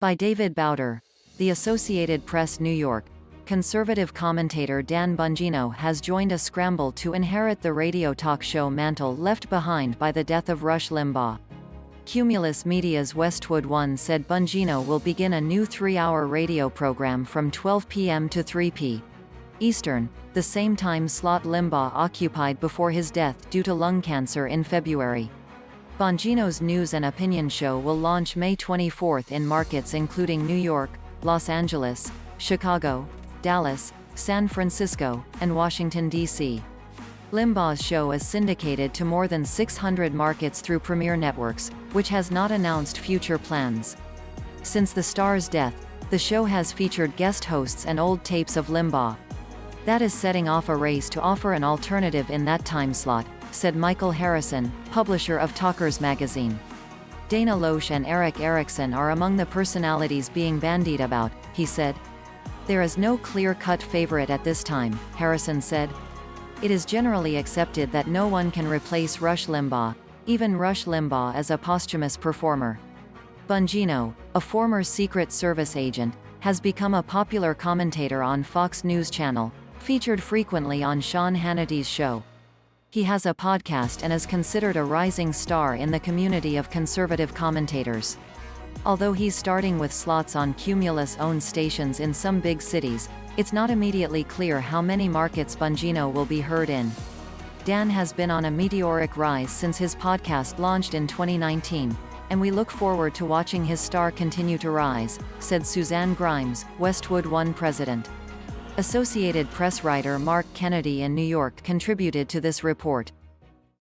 By David Bowder. The Associated Press, New York. Conservative commentator Dan Bongino has joined a scramble to inherit the radio talk show mantle left behind by the death of Rush Limbaugh. Cumulus Media's Westwood One said Bongino will begin a new 3-hour radio program from 12 p.m. to 3 p.m. Eastern, the same time slot Limbaugh occupied before his death due to lung cancer in February. Bongino's news and opinion show will launch May 24 in markets including New York, Los Angeles, Chicago, Dallas, San Francisco, and Washington, D.C. Limbaugh's show is syndicated to more than 600 markets through Premiere Networks, which has not announced future plans. Since the star's death, the show has featured guest hosts and old tapes of Limbaugh. That is setting off a race to offer an alternative in that time slot, said Michael Harrison, publisher of Talkers magazine. Dana Loesch and Eric Erickson are among the personalities being bandied about, he said. There is no clear-cut favorite at this time, Harrison said. It is generally accepted that no one can replace Rush Limbaugh, even Rush Limbaugh as a posthumous performer. Bongino, a former Secret Service agent, has become a popular commentator on Fox News Channel, featured frequently on Sean Hannity's show. He has a podcast and is considered a rising star in the community of conservative commentators. Although he's starting with slots on Cumulus-owned stations in some big cities, it's not immediately clear how many markets Bongino will be heard in. Dan has been on a meteoric rise since his podcast launched in 2019, and we look forward to watching his star continue to rise, said Suzanne Grimes, Westwood One president. Associated Press writer Mark Kennedy in New York contributed to this report.